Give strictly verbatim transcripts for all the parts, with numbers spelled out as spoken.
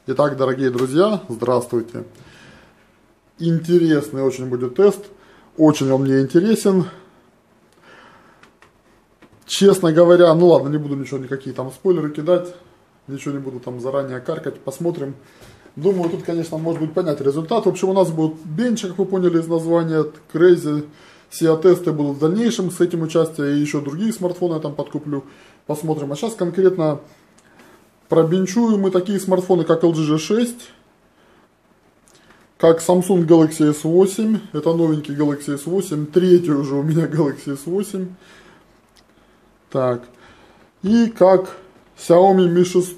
Итак, дорогие друзья, здравствуйте. Интересный очень будет тест. Очень он мне интересен. Честно говоря, ну ладно, не буду ничего, никакие там спойлеры кидать. Ничего не буду там заранее каркать. Посмотрим. Думаю, тут, конечно, может быть понять результат. В общем, у нас будут бенчи, как вы поняли из названия. Crazy си эй тесты будут в дальнейшем с этим участием. И еще другие смартфоны я там подкуплю. Посмотрим. А сейчас конкретно пробенчуем мы такие смартфоны, как эл джи джи шесть, как Samsung Galaxy эс восемь, это новенький Galaxy эс восемь, третий уже у меня Galaxy эс восемь, так, и как Xiaomi Mi шесть,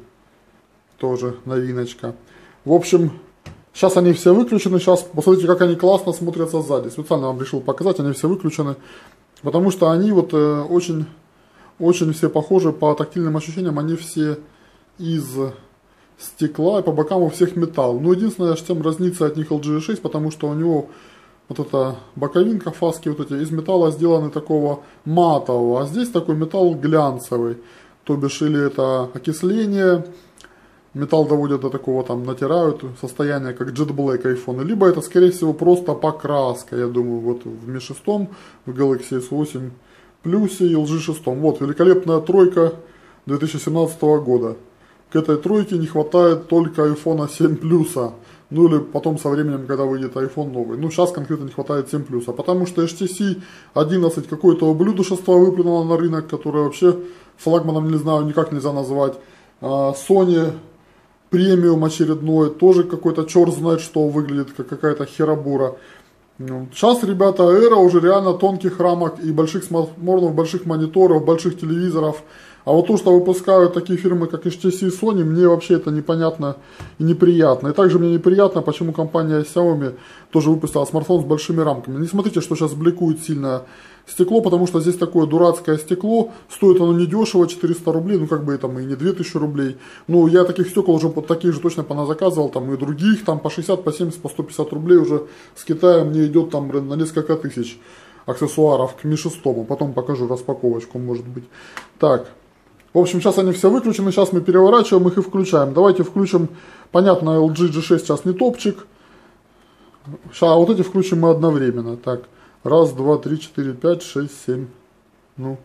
тоже новиночка. В общем, сейчас они все выключены, сейчас посмотрите, как они классно смотрятся сзади, специально вам решил показать, они все выключены, потому что они вот э, очень, очень все похожи по тактильным ощущениям, они все из стекла, и по бокам у всех металл. Но единственное, чем разнится от них эл джи джи шесть, потому что у него вот эта боковинка, фаски вот эти из металла сделаны такого матового, а здесь такой металл глянцевый. То бишь, или это окисление, металл доводят до такого, там, натирают состояние, как Jet Black iPhone, либо это, скорее всего, просто покраска, я думаю, вот в Mi шесть, в Galaxy эс восемь Plus и эл джи шесть. Вот, великолепная тройка две тысячи семнадцатого года. К этой тройке не хватает только iPhone семь плюс. Ну или потом со временем, когда выйдет iPhone новый. Ну сейчас конкретно не хватает семь плюс. Потому что эйч ти си одиннадцать какое-то ублюдочество выплюнуло на рынок, которое вообще флагманом, не знаю, никак нельзя назвать. Sony премиум очередной, тоже какой-то черт знает что, выглядит как какая-то херобура. Сейчас, ребята, эра уже реально тонких рамок и больших смартфонов, больших мониторов, больших телевизоров. А вот то, что выпускают такие фирмы, как эйч ти си и Sony, мне вообще это непонятно и неприятно. И также мне неприятно, почему компания Xiaomi тоже выпустила смартфон с большими рамками. Не смотрите, что сейчас бликует сильно стекло, потому что здесь такое дурацкое стекло. Стоит оно недешево, четыреста рублей, ну как бы там и не две тысячи рублей. Ну я таких стекол уже под таких же точно поназаказывал, там и других, там по шестьдесят, по семьдесят, по сто пятьдесят рублей уже с Китая мне идет там на несколько тысяч аксессуаров к Ми шесть. Потом покажу распаковочку, может быть. Так. В общем, сейчас они все выключены, сейчас мы переворачиваем их и включаем. Давайте включим, понятно, эл джи джи шесть сейчас не топчик. Сейчас, а вот эти включим мы одновременно. Так, раз, два, три, четыре, пять, шесть, семь. Ну.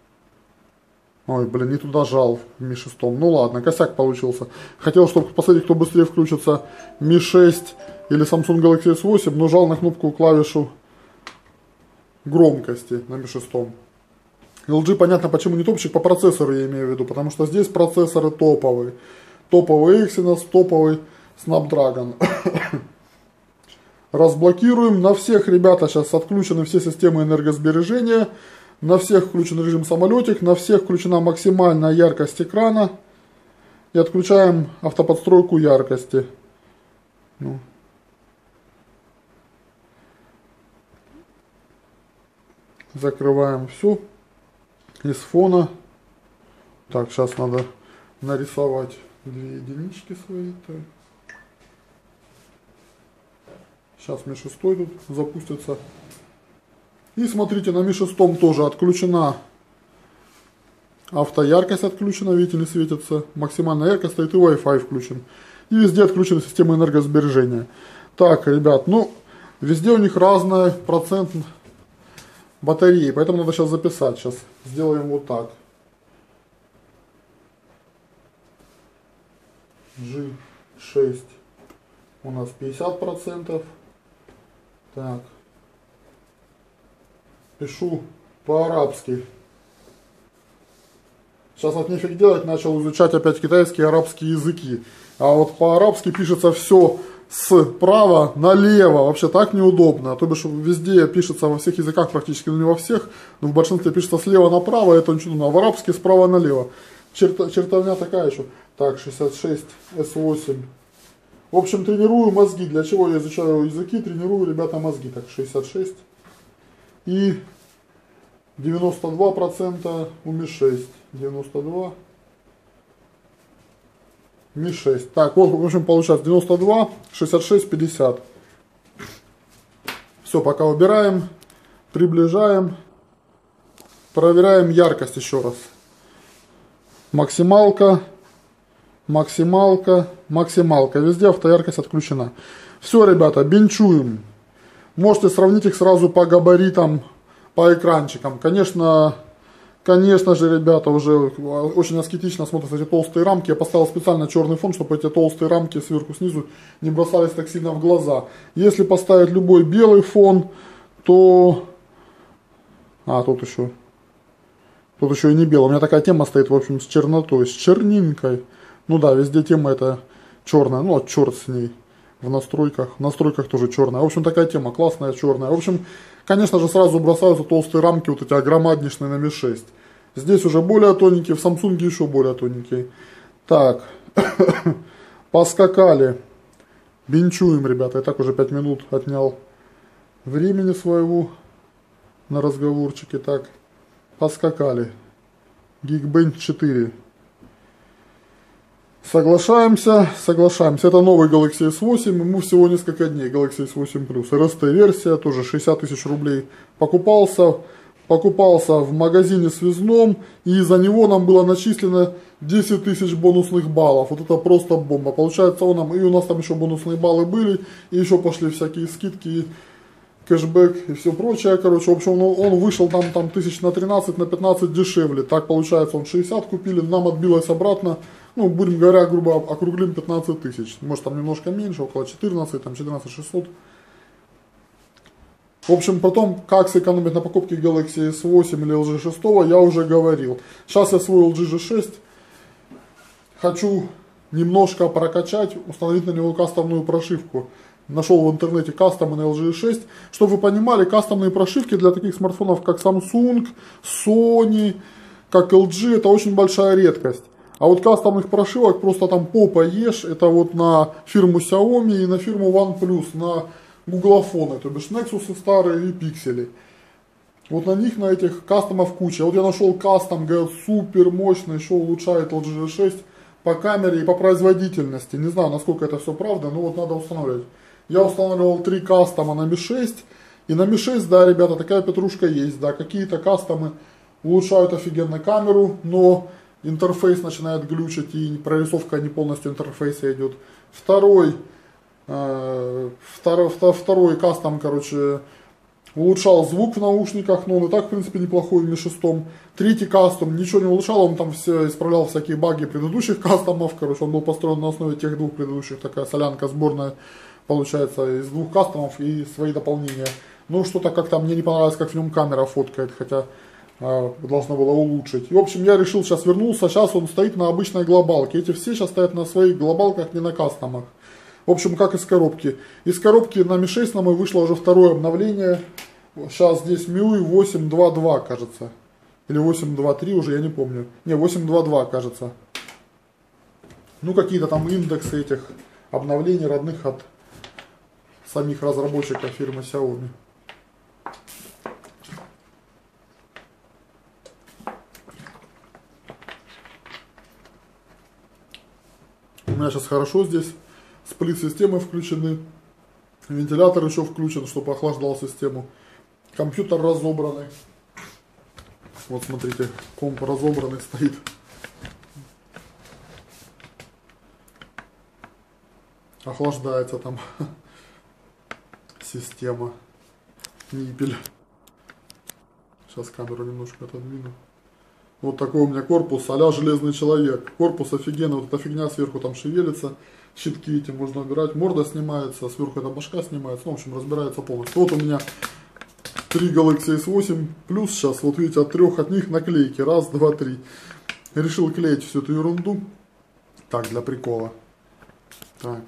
Ой, блин, не туда жал в Ми шесть. Ну ладно, косяк получился. Хотел, чтобы посмотреть, кто быстрее включится, Ми шесть или Samsung Galaxy эс восемь, но жал на кнопку клавишу громкости на Ми шесть. эл джи, понятно, почему не топчик, по процессору я имею в виду, потому что здесь процессоры топовые. Топовый Exynos, топовый Snapdragon. Разблокируем. На всех, ребята, сейчас отключены все системы энергосбережения. На всех включен режим самолетик, на всех включена максимальная яркость экрана. И отключаем автоподстройку яркости. Ну. Закрываем все. Из фона. Так, сейчас надо нарисовать две единички свои. Так. Сейчас Ми шесть тут запустится. И смотрите, на Ми шесть тоже отключена автояркость, отключена, видите, не светится. Максимальная яркость стоит и Wi-Fi включен. И везде отключена система энергосбережения. Так, ребят, ну, везде у них разный процент батареи, поэтому надо сейчас записать. Сейчас сделаем вот так. джи шесть у нас пятьдесят процентов. Так. Пишу по-арабски. Сейчас от нефиг делать, начал изучать опять китайские и арабские языки. А вот по-арабски пишется все справа налево, вообще так неудобно, то бишь везде пишется во всех языках практически, ну не во всех, но в большинстве пишется слева направо, это ничего, ну, а в арабске справа налево. Черта, чертовня такая еще. Так, шестьдесят шесть эс восемь. В общем, тренирую мозги. Для чего я изучаю языки? Тренирую, ребята, мозги. Так, шестьдесят шесть. И девяносто два процента у Ми шесть. девяносто два. Ми шесть. Так, вот, в общем, получается девяносто два, шестьдесят шесть, пятьдесят. Все, пока убираем, приближаем, проверяем яркость еще раз. Максималка, максималка, максималка. Везде автояркость отключена. Все, ребята, бенчуем. Можете сравнить их сразу по габаритам, по экранчикам. Конечно, конечно же, ребята, уже очень аскетично смотрятся эти толстые рамки. Я поставил специально черный фон, чтобы эти толстые рамки сверху, снизу не бросались так сильно в глаза. Если поставить любой белый фон, то... А, тут еще... Тут еще и не белый. У меня такая тема стоит, в общем, с чернотой, с чернинкой. Ну да, везде тема это черная. Ну, а черт с ней. В настройках. В настройках тоже черная. В общем, такая тема классная, черная. В общем, конечно же, сразу бросаются толстые рамки, вот эти огромаднейшие на ми шесть. Здесь уже более тоненькие, в Samsung еще более тоненькие. Так, поскакали. Бенчуем, ребята. Я так уже пять минут отнял времени своего на разговорчике. Так, поскакали. Geekbench четыре. Соглашаемся, соглашаемся. Это новый Galaxy эс восемь, ему всего несколько дней. Galaxy эс восемь плюс. эр эс ти-версия, тоже шестьдесят тысяч рублей. Покупался, покупался в магазине связном, и за него нам было начислено десять тысяч бонусных баллов. Вот это просто бомба. Получается, он нам, и у нас там еще бонусные баллы были, и еще пошли всякие скидки, кэшбэк и все прочее. Короче, в общем, он, он вышел там, там тысяч на тринадцать, на пятнадцать дешевле. Так получается, он шестьдесят купили, нам отбилось обратно. Ну, будем говоря, грубо округлим пятнадцать тысяч. Может, там немножко меньше, около четырнадцать, там четырнадцать шестьсот. В общем, потом, как сэкономить на покупке Galaxy эс восемь или эл джи шесть, я уже говорил. Сейчас я свой эл джи джи шесть хочу немножко прокачать, установить на него кастомную прошивку. Нашел в интернете кастомы на эл джи шесть. Чтобы вы понимали, кастомные прошивки для таких смартфонов, как Samsung, Sony, как эл джи, это очень большая редкость. А вот кастомных прошивок просто там попа ешь, это вот на фирму Xiaomi и на фирму OnePlus, на гуглофоны, то бишь Nexus старые и пиксели. Вот на них, на этих кастомов куча. Вот я нашел кастом, говорят, супер мощный, еще улучшает эл джи шесть по камере и по производительности. Не знаю, насколько это все правда, но вот надо устанавливать. Я устанавливал три кастома на ми шесть, и на ми шесть, да, ребята, такая петрушка есть, да, какие-то кастомы улучшают офигенно камеру, но интерфейс начинает глючить, и прорисовка не полностью интерфейса идет. Второй, э, второй, второй кастом, короче, улучшал звук в наушниках, но он и так, в принципе, неплохой в ми шесть. Третий кастом ничего не улучшал, он там все исправлял всякие баги предыдущих кастомов, короче, он был построен на основе тех двух предыдущих, такая солянка сборная, получается, из двух кастомов и свои дополнения. Ну, что-то как-то мне не понравилось, как в нем камера фоткает, хотя должно было улучшить. И, в общем, я решил, сейчас вернулся, сейчас он стоит на обычной глобалке. Эти все сейчас стоят на своих глобалках, не на кастомах. В общем, как из коробки. Из коробки на ми шесть на мой вышло уже второе обновление. Сейчас здесь эм ю ай восемь два два, кажется. Или восемь два три уже, я не помню. Не, восемь два два, кажется. Ну, какие-то там индексы этих обновлений родных от самих разработчиков фирмы Xiaomi. У меня сейчас хорошо здесь, сплит-системы включены, вентилятор еще включен, чтобы охлаждал систему, компьютер разобранный, вот смотрите, комп разобранный стоит, охлаждается там система, ниппель, сейчас камеру немножко отодвину. Вот такой у меня корпус, а-ля Железный человек. Корпус офигенный, вот эта фигня сверху там шевелится, щитки эти можно убирать, морда снимается, сверху эта башка снимается, ну, в общем, разбирается полностью. Вот у меня три Galaxy эс восемь плюс сейчас, вот видите, от трех от них наклейки, раз, два, три. Решил клеить всю эту ерунду, так, для прикола. Так.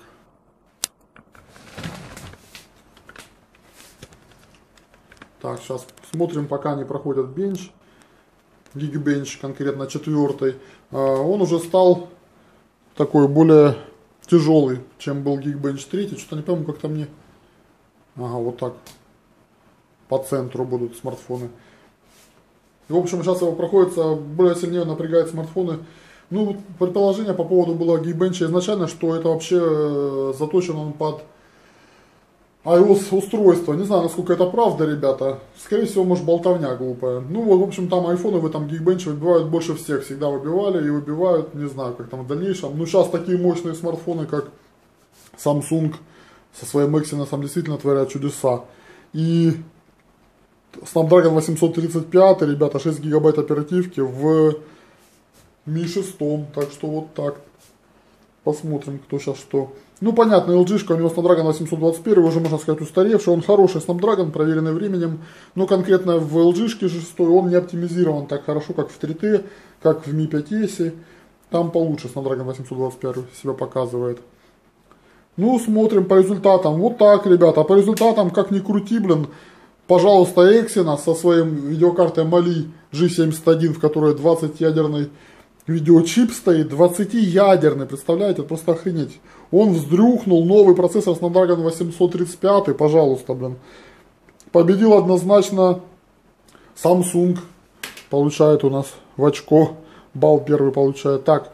Так, сейчас смотрим, пока не проходят бенч. Geekbench, конкретно четвертый, он уже стал такой более тяжелый, чем был Geekbench три. Что-то не помню, как-то мне... Ага, вот так. По центру будут смартфоны. И, в общем, сейчас его проходится, более сильнее напрягает смартфоны. Ну, предположение по поводу было Geekbench изначально, что это вообще заточен он под iOS устройство. Не знаю, насколько это правда, ребята. Скорее всего, может, болтовня глупая. Ну, вот, в общем, там айфоны в этом Geekbench выбивают больше всех. Всегда выбивали и выбивают. Не знаю, как там в дальнейшем. Ну, сейчас такие мощные смартфоны, как Samsung со своим Exynos действительно творят чудеса. И Snapdragon восемьсот тридцать пять, ребята, шесть гигабайт оперативки в ми шесть. Так что вот так. Посмотрим, кто сейчас что. Ну, понятно, эл джи-шка, у него Snapdragon восемьсот двадцать один, уже, можно сказать, устаревший. Он хороший Snapdragon, проверенный временем. Но конкретно в эл джи-шке шесть он не оптимизирован так хорошо, как в три тэ, как в ми пять эс. Там получше Snapdragon восемьсот двадцать пять себя показывает. Ну, смотрим по результатам. Вот так, ребята. А по результатам, как ни крути, блин, пожалуйста, Exynos со своим видеокартой Mali джи семьдесят один, в которой двадцатиядерный видеочип стоит, двадцатиядерный, представляете, это просто охренеть. Он вздрюхнул новый процессор Snapdragon восемьсот тридцать пять, пожалуйста, блин. Победил однозначно Samsung, получает у нас в очко, балл первый получает. Так,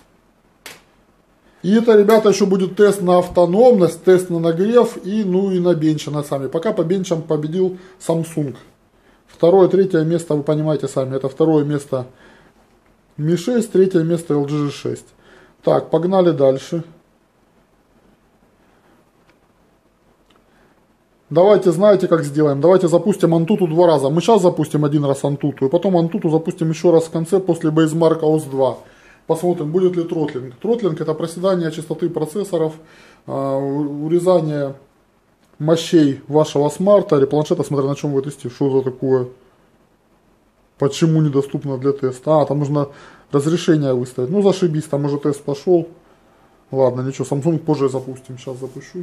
и это, ребята, еще будет тест на автономность, тест на нагрев и, ну, и на бенче на сами. Пока по бенчам победил Samsung. Второе, третье место, вы понимаете сами, это второе место ми шесть, третье место эл джи джи шесть. Так, погнали дальше. Давайте, знаете, как сделаем? Давайте запустим Antutu два раза. Мы сейчас запустим один раз Antutu, и потом Antutu запустим еще раз в конце после Basemark эй о эс два. Посмотрим, будет ли тротлинг. Тротлинг — это проседание частоты процессоров, урезание мощей вашего смарта или планшета, смотря на чем вы тестируете. Что за такое? Почему недоступно для теста? А, там нужно разрешение выставить. Ну, зашибись, там уже тест пошел. Ладно, ничего, Samsung позже запустим. Сейчас запущу.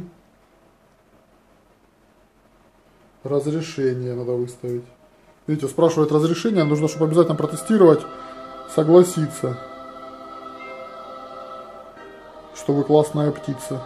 Разрешение надо выставить. Видите, спрашивает разрешение, нужно, чтобы обязательно протестировать, согласиться. Что вы классная птица.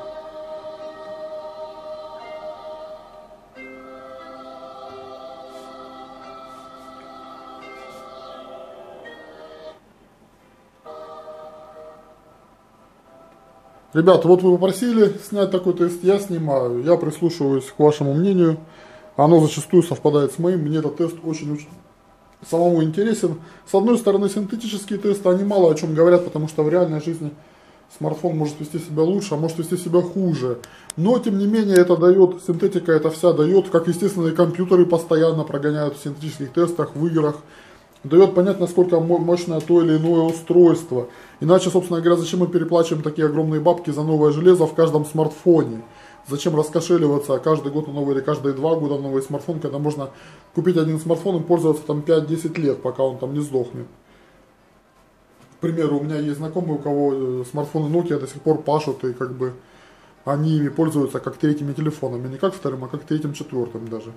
Ребята, вот вы попросили снять такой тест, я снимаю. Я прислушиваюсь к вашему мнению. Оно зачастую совпадает с моим. Мне этот тест очень-очень самому интересен. С одной стороны, синтетические тесты, они мало о чем говорят, потому что в реальной жизни смартфон может вести себя лучше, а может вести себя хуже. Но, тем не менее, это дает, синтетика это вся дает, как, естественно, и компьютеры постоянно прогоняют в синтетических тестах, в играх. Дает понять, насколько мощное то или иное устройство. Иначе, собственно говоря, зачем мы переплачиваем такие огромные бабки за новое железо в каждом смартфоне? Зачем раскошеливаться каждый год на новый или каждые два года на новый смартфон, когда можно купить один смартфон и пользоваться там пять-десять лет, пока он там не сдохнет. К примеру, у меня есть знакомые, у кого смартфоны Nokia до сих пор пашут, и как бы они ими пользуются как третьими телефонами. Не как вторым, а как третьим, четвертым даже.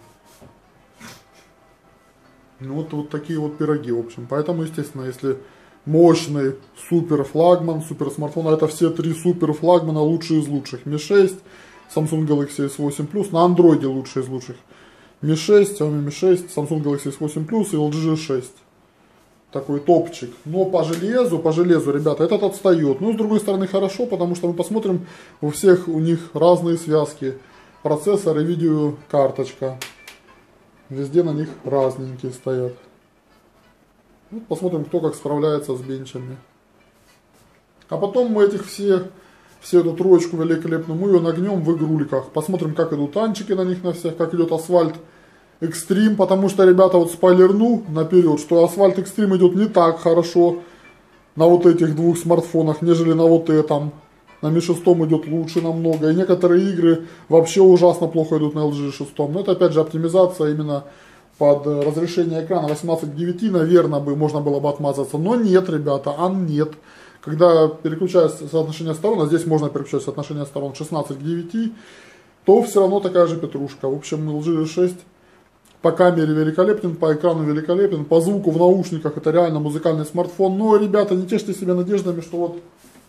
Ну вот, вот такие вот пироги, в общем. Поэтому, естественно, если мощный супер флагман, супер смартфон, а это все три супер флагмана, лучшие из лучших. ми шесть, Samsung Galaxy эс восемь плюс, на андроиде лучшие из лучших. ми шесть, Xiaomi ми шесть, Samsung Galaxy эс восемь плюс и эл джи джи шесть. Такой топчик. Но по железу, по железу, ребята, этот отстает. Ну, с другой стороны, хорошо, потому что мы посмотрим, у всех у них разные связки. Процессор и видеокарточка. Везде на них разненькие стоят. Вот посмотрим, кто как справляется с бенчами. А потом мы этих все, все эту троечку великолепную, мы ее нагнем в игрульках. Посмотрим, как идут танчики на них на всех, как идет асфальт Extreme. Потому что, ребята, вот спойлерну наперед, что асфальт Extreme идет не так хорошо на вот этих двух смартфонах, нежели на вот этом. На ми шесть идет лучше намного. И некоторые игры вообще ужасно плохо идут на эл джи шесть. Но это опять же оптимизация именно под разрешение экрана восемнадцать к девяти. Наверное, бы можно было бы отмазаться. Но нет, ребята, а нет. Когда переключается соотношение сторон, а здесь можно переключать соотношение сторон шестнадцать к девяти, то все равно такая же петрушка. В общем, эл джи шесть по камере великолепен, по экрану великолепен, по звуку в наушниках это реально музыкальный смартфон. Но, ребята, не тешьте себя надеждами, что вот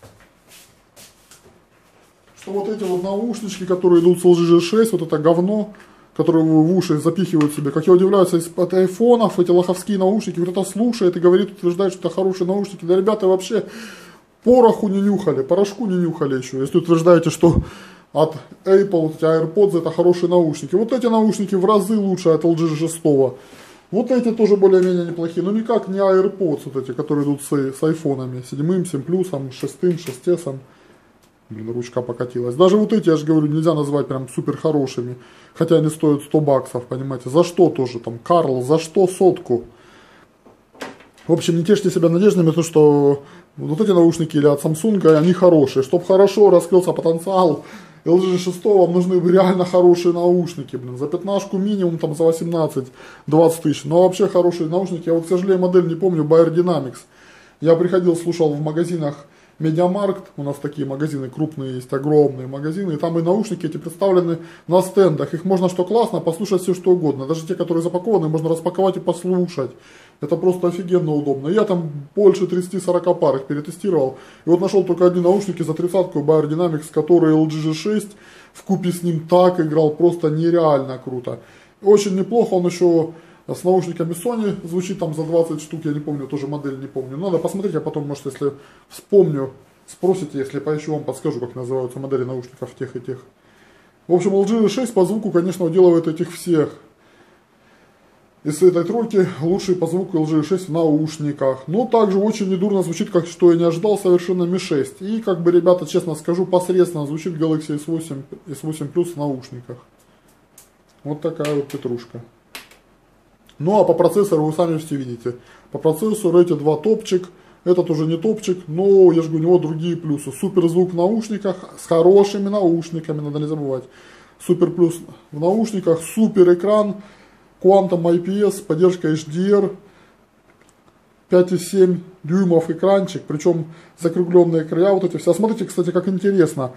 что вот эти вот наушнички, которые идут с эл джи джи шесть, вот это говно, которое вы в уши запихивают себе. Как я удивляюсь, из-под айфонов эти лоховские наушники, вот это слушает и говорит, утверждает, что это хорошие наушники. Да, ребята, вообще пороху не нюхали, порошку не нюхали еще. Если утверждаете, что от Apple, вот эти AirPods, это хорошие наушники. Вот эти наушники в разы лучше от эл джи шесть. Вот эти тоже более-менее неплохие, но никак не AirPods, вот эти, которые идут с, с айфонами, седьмым, семь плюсом, шестым, шесть эс. Блин, ручка покатилась. Даже вот эти, я же говорю, нельзя назвать прям супер хорошими, хотя они стоят сто баксов, понимаете. За что тоже там, Карл, за что сотку? В общем, не тешьте себя надеждами, то что вот эти наушники или от Samsung, они хорошие. Чтобы хорошо раскрылся потенциал эл джи шесть, вам нужны реально хорошие наушники, блин, за пятнашку минимум, там за восемнадцать-двадцать тысяч. Но вообще хорошие наушники, я вот, к сожалению, модель не помню, Beyerdynamics. Я приходил, слушал в магазинах Медиамаркт, у нас такие магазины крупные есть, огромные магазины, и там и наушники эти представлены на стендах. Их можно, что классно, послушать все что угодно. Даже те, которые запакованы, можно распаковать и послушать. Это просто офигенно удобно. Я там больше тридцати-сорока пар их перетестировал. И вот нашел только одни наушники за тридцатку Beyerdynamics, которые эл джи джи шесть вкупе с ним так играл, просто нереально круто. Очень неплохо, он еще с наушниками Sony звучит там за двадцать штук, я не помню, тоже модель не помню. Надо посмотреть, а потом, может, если вспомню, спросите, если поищу, вам подскажу, как называются модели наушников тех и тех. В общем, эл джи шесть по звуку, конечно, уделывает этих всех. Из этой тройки лучший по звуку эл джи шесть в наушниках. Но также очень недурно звучит, как что я не ожидал, совершенно ми шесть. И, как бы, ребята, честно скажу, посредственно звучит Galaxy эс восемь, эс восемь плюс в наушниках. Вот такая вот петрушка. Ну а по процессору вы сами все видите. По процессору эти два топчик. Этот уже не топчик, но я же говорю, у него другие плюсы. Супер звук в наушниках с хорошими наушниками, надо не забывать. Супер плюс в наушниках, супер экран, Quantum ай пи эс, поддержка эйч ди ар, пять и семь дюймов экранчик, причем закругленные края вот эти все. Смотрите, кстати, как интересно.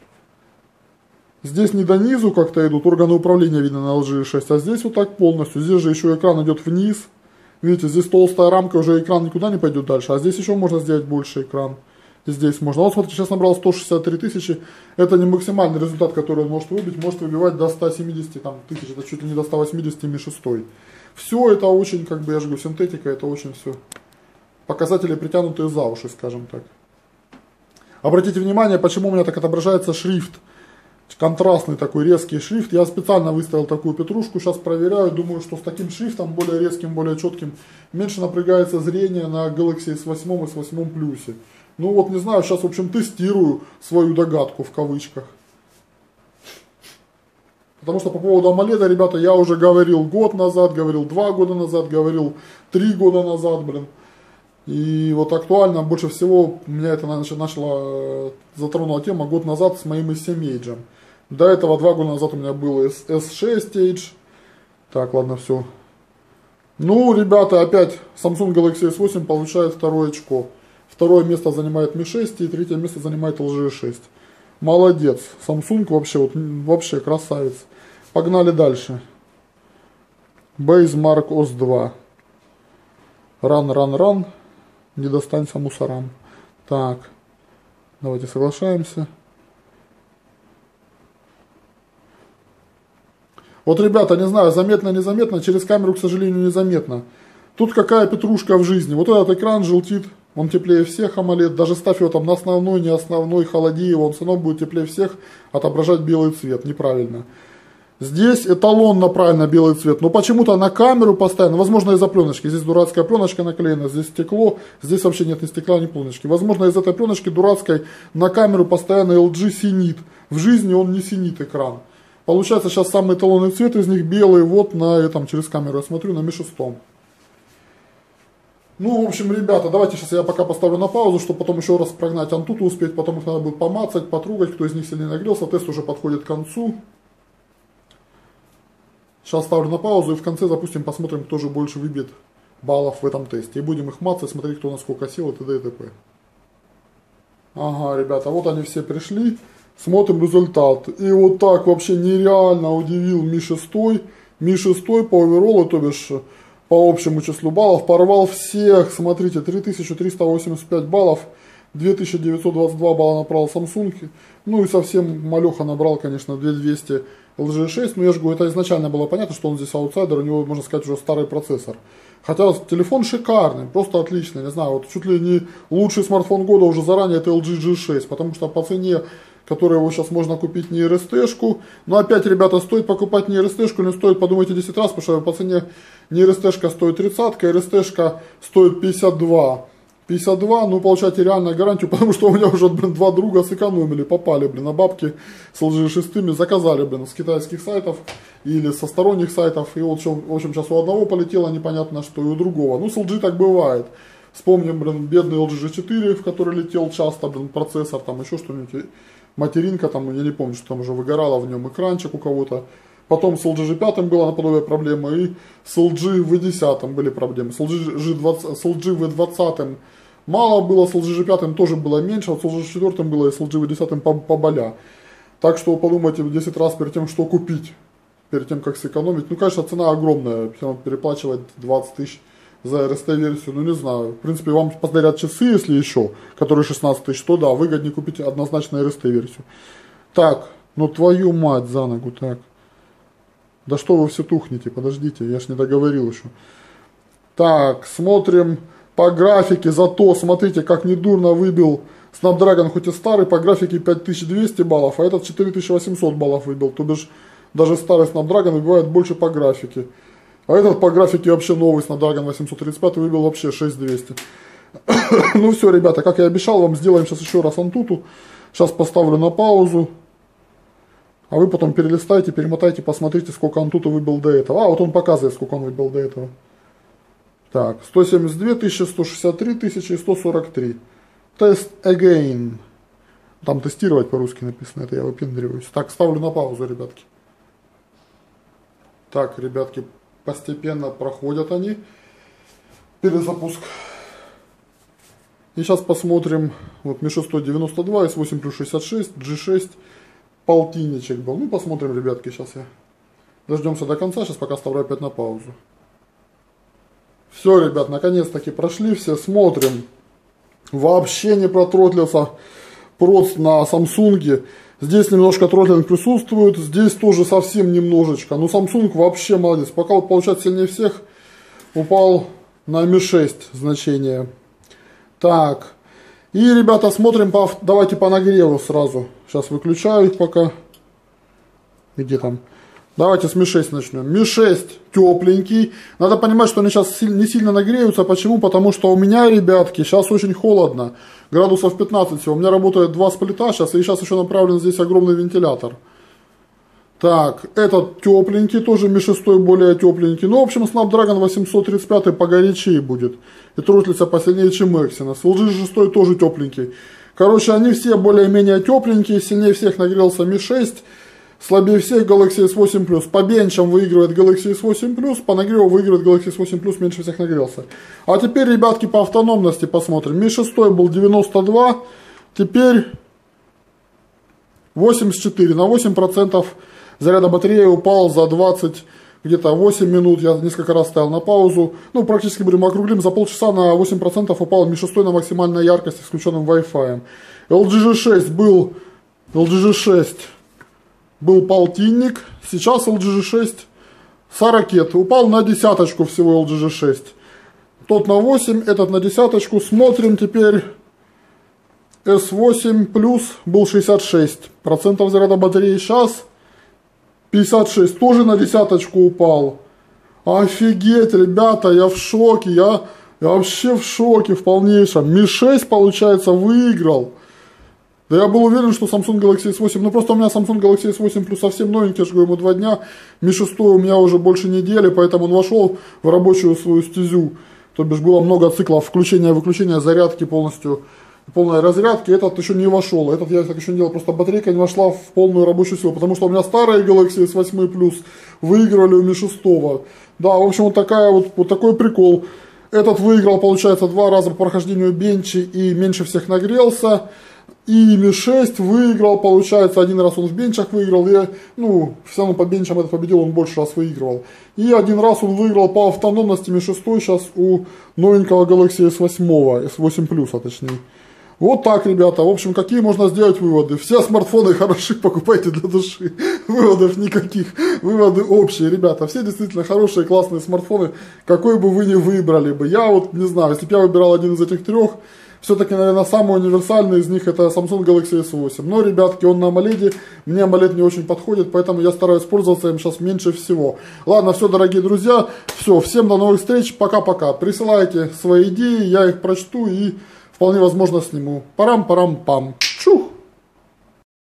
Здесь не до низу как-то идут органы управления, видно, на эл джи шесть, а здесь вот так полностью. Здесь же еще экран идет вниз. Видите, здесь толстая рамка, уже экран никуда не пойдет дальше. А здесь еще можно сделать больше экран. Здесь можно. Вот смотрите, сейчас набрал сто шестьдесят три тысячи. Это не максимальный результат, который он может выбить. Может выбивать до ста семидесяти там, тысяч. Это чуть ли не до ста восьмидесяти ми шесть. Все это очень, как бы я же говорю, синтетика. Это очень все показатели, притянутые за уши, скажем так. Обратите внимание, почему у меня так отображается шрифт. Контрастный такой резкий шрифт. Я специально выставил такую петрушку. Сейчас проверяю. Думаю, что с таким шрифтом, более резким, более четким, меньше напрягается зрение на Galaxy эс восемь и эс восемь плюсе. Ну вот не знаю, сейчас в общем тестирую свою догадку в кавычках. Потому что по поводу AMOLED, ребята, я уже говорил год назад, говорил два года назад, говорил три года назад, блин. И вот актуально больше всего меня это начало, затронула тема год назад с моим эс семь Edge. До этого два года назад у меня был эс шесть Edge. Так, ладно, все. Ну, ребята, опять Samsung Galaxy эс восемь получает второе очко. Второе место занимает ми шесть и третье место занимает эл джи шесть. Молодец. Samsung вообще, вот, вообще красавец. Погнали дальше. Basemark ос два. Ран, ран, ран. Не достанься мусорам. Так. Давайте соглашаемся. Вот, ребята, не знаю, заметно, незаметно. Через камеру, к сожалению, незаметно. Тут какая петрушка в жизни. Вот этот экран желтит. Он теплее всех AMOLED. Даже ставь его там на основной, не основной, холоди его. Он все равно будет теплее всех отображать белый цвет. Неправильно. Здесь эталонно правильно белый цвет, но почему-то на камеру постоянно, возможно из-за пленочки, здесь дурацкая пленочка наклеена, здесь стекло, здесь вообще нет ни стекла, ни пленочки. Возможно из этой пленочки дурацкой на камеру постоянно эл джи синит, в жизни он не синит экран. Получается сейчас самый эталонный цвет из них белый, вот на этом через камеру я смотрю, на ми шесть. Ну, в общем, ребята, давайте сейчас я пока поставлю на паузу, чтобы потом еще раз прогнать Antutu успеть, потом их надо будет помацать, потрогать, кто из них сильнее нагрелся, тест уже подходит к концу. Сейчас ставлю на паузу и в конце запустим, посмотрим, кто же больше выбьет баллов в этом тесте. И будем их мацать, смотреть, кто насколько сел и т.д. и т.п. Ага, ребята, вот они все пришли. Смотрим результат. И вот так вообще нереально удивил ми шесть. ми шесть по овероллу, то бишь по общему числу баллов, порвал всех. Смотрите, три тысячи триста восемьдесят пять баллов. две тысячи девятьсот двадцать два балла набрал Samsung. Ну и совсем малеха набрал, конечно, две тысячи двести эл джи шесть. Но я же говорю, это изначально было понятно, что он здесь аутсайдер. У него, можно сказать, уже старый процессор. Хотя телефон шикарный, просто отличный. Не знаю, вот чуть ли не лучший смартфон года уже заранее это эл джи джи шесть. Потому что по цене который его сейчас можно купить не эр эс тэ-шку. Но опять, ребята, стоит покупать не эр эс тэ-шку, не стоит, подумайте десять раз, потому что по цене не эр эс тэ-шка стоит тридцать, эр эс тэ-шка стоит пятьдесят два. пятьдесят два, ну, получаете реальную гарантию, потому что у меня уже, блин, два друга сэкономили, попали, блин, на бабки с эл джи шесть, заказали, блин, с китайских сайтов или со сторонних сайтов, и вот, в общем, сейчас у одного полетело непонятно что, и у другого. Ну, с эл джи так бывает. Вспомним, блин, бедный эл джи джи четыре, в который летел часто, блин, процессор, там еще что-нибудь, материнка, там, я не помню, что там уже выгорало в нем экранчик у кого-то. Потом с эл джи джи пять было наподобие проблемы, и с эл джи ви десять были проблемы. С эл джи ви двадцать мало было, с эл джи джи пять тоже было меньше, а с эл джи джи четыре было и с эл джи ви десять поболя. Так что подумайте десять раз перед тем, что купить, перед тем, как сэкономить. Ну, конечно, цена огромная, переплачивать двадцать тысяч за эр эс тэ-версию, ну, не знаю. В принципе, вам подарят часы, если еще, которые шестнадцать тысяч, то да, выгоднее купить однозначно эр эс тэ-версию. Так, ну твою мать за ногу, так. Да что вы все тухнете, подождите, я ж не договорил еще. Так, смотрим по графике, зато смотрите, как недурно выбил Snapdragon, хоть и старый, по графике пять тысяч двести баллов, а этот четыре тысячи восемьсот баллов выбил. То бишь, даже старый Snapdragon выбивает больше по графике. А этот по графике вообще новый Snapdragon восемьсот тридцать пять выбил вообще шесть тысяч двести. Ну все, ребята, как я обещал, вам сделаем сейчас еще раз Antutu. Сейчас поставлю на паузу. А вы потом перелистайте, перемотайте, посмотрите, сколько Antutu выбил до этого. А, вот он показывает, сколько он выбил до этого. Так, сто семьдесят две тысячи, сто шестьдесят три тысячи и сто сорок три. Test again. Там тестировать по-русски написано, это я выпендриваюсь. Так, ставлю на паузу, ребятки. Так, ребятки, постепенно проходят они. Перезапуск. И сейчас посмотрим. Вот ми шесть девяносто два, эс восемь плюс шестьдесят шесть, джи шесть. Полтинничек был. Ну, посмотрим, ребятки, сейчас я. Дождемся до конца, сейчас пока ставлю опять на паузу. Все, ребят, наконец-таки прошли все, смотрим. Вообще не протротлился проц на Samsung. Здесь немножко тротлинг присутствует, здесь тоже совсем немножечко. Но Samsung вообще молодец. Пока вот получать сильнее всех, упал на ми шесть значение. Так. И, ребята, смотрим, по, давайте по нагреву сразу. Сейчас выключаю их пока. Где там? Давайте с ми шесть начнем. ми шесть тепленький. Надо понимать, что они сейчас не сильно нагреются. Почему? Потому что у меня, ребятки, сейчас очень холодно. Градусов пятнадцать всего. У меня работает два сплита сейчас. И сейчас еще направлен здесь огромный вентилятор. Так, этот тепленький, тоже ми шесть более тепленький. Ну, в общем, Snapdragon восемьсот тридцать пять погорячее будет. И тротлится посильнее, чем Exynos. эл джи шесть тоже тепленький. Короче, они все более-менее тепленькие. Сильнее всех нагрелся ми шесть. Слабее всех Galaxy эс восемь плюс. По бенчам выигрывает Galaxy эс восемь плюс. По нагреву выигрывает Galaxy эс восемь плюс. Меньше всех нагрелся. А теперь, ребятки, по автономности посмотрим. ми шесть был девяносто два. Теперь восемьдесят четыре. На восемь процентов заряда батареи упал за двадцать, где-то восемь минут. Я несколько раз ставил на паузу. Ну, практически будем округлим. За полчаса на восемь процентов упал ми шесть на максимальную яркость с включенным Wi-Fi. эл джи джи шесть был... эл джи джи шесть... был полтинник, сейчас эл джи джи шесть с ракет упал на десяточку всего эл джи джи шесть. Тот на восемь, этот на десяточку. Смотрим теперь. эс восемь плюс был шестьдесят шесть процентов заряда батареи, сейчас пятьдесят шесть, тоже на десяточку упал. Офигеть, ребята, я в шоке, я, я вообще в шоке в полнейшем. ми шесть, получается, выиграл. Да я был уверен, что Samsung Galaxy эс восемь, ну просто у меня Samsung Galaxy эс восемь Plus совсем новенький, я же говорю, ему два дня, ми шесть у меня уже больше недели, поэтому он вошел в рабочую свою стезю, то бишь было много циклов включения, выключения, зарядки полностью, полной разрядки, этот еще не вошел, этот я так еще не делал, просто батарейка не вошла в полную рабочую силу, потому что у меня старые Galaxy эс восемь Plus выиграли у ми шесть. Да, в общем, вот, такая, вот, вот такой прикол. Этот выиграл, получается, два раза по прохождению бенчи и меньше всех нагрелся. И ми шесть выиграл, получается, один раз он в бенчах выиграл, и, ну, все равно по бенчам этот победил, он больше раз выигрывал. И один раз он выиграл по автономности ми шесть сейчас у новенького Galaxy эс восемь, эс восемь Plus, а точнее. Вот так, ребята, в общем, какие можно сделать выводы? Все смартфоны хороши, покупайте для души, выводов никаких, выводы общие, ребята, все действительно хорошие, классные смартфоны, какой бы вы ни выбрали бы. Я вот, не знаю, если бы я выбирал один из этих трех, все-таки, наверное, самый универсальный из них это Samsung Galaxy эс восемь. Но, ребятки, он на AMOLED, мне AMOLED не очень подходит, поэтому я стараюсь пользоваться им сейчас меньше всего. Ладно, все, дорогие друзья, все, всем до новых встреч, пока-пока. Присылайте свои идеи, я их прочту и вполне возможно сниму. Парам-парам-пам. Чух!